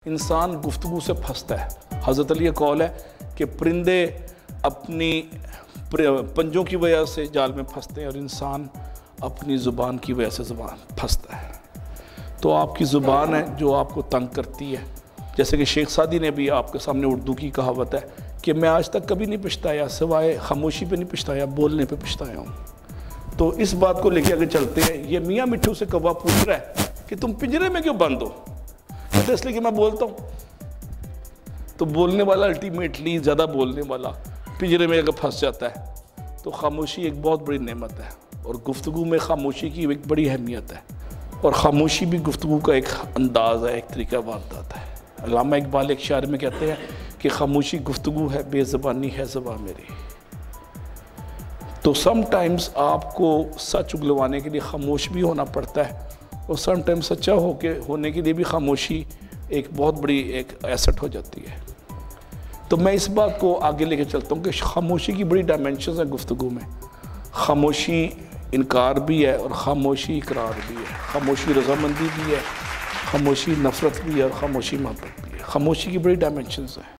انسان گفتگو سے پھنستا ہے۔ حضرت علی کا قول ہے کہ پرندے اپنی پنجوں کی وجہ سے جال میں پھنستے ہیں اور انسان اپنی زبان کی وجہ سے پھنستا ہے۔ تو آپ کی زبان ہے جو آپ کو تنگ کرتی ہے، جیسے کہ شیخ سعدی نے بھی آپ کے سامنے اردو کی کہاوت ہے کہ میں آج تک کبھی نہیں پچھتایا، سوائے خاموشی پہ نہیں پچھتایا، بولنے پہ پچھتایا ہوں۔ تو اس بات کو لے کے آگے چلتے ہیں۔ یہ میاں مٹھو سے کوا پوچھ رہا ہے کہ تم پنجرے میں کیوں بند ہو؟ کہتے اس لیے کہ میں بولتا ہوں۔ تو بولنے والا الٹیمیٹلی زیادہ بولنے والا پنجرے میں اگر پھنس جاتا ہے تو خاموشی ایک بہت بڑی نعمت ہے، اور گفتگو میں خاموشی کی ایک بڑی اہمیت ہے، اور خاموشی بھی گفتگو کا ایک انداز ہے، ایک طریقہ واردات ہے۔ علامہ اقبال ایک شعر میں کہتے ہیں کہ خاموشی گفتگو ہے، بے زبانی ہے زبان میری۔ تو سم ٹائمز آپ کو سچ اگلوانے کے لیے خاموش بھی ہونا پڑتا ہے، اور سم ٹائمز سچا ہونے کے لیے بھی خاموشی ایک بہت بڑی ایک ایسٹ ہو جاتی ہے۔ تو میں اس بات کو آگے لے کے چلتا ہوں کہ خاموشی کی بڑی ڈائمینشنز ہیں گفتگو میں۔ خاموشی انکار بھی ہے اور خاموشی اقرار بھی ہے، خاموشی رضامندی بھی ہے، خاموشی نفرت بھی ہے اور خاموشی محبت بھی ہے۔ خاموشی کی بڑی ڈائمینشنز ہیں۔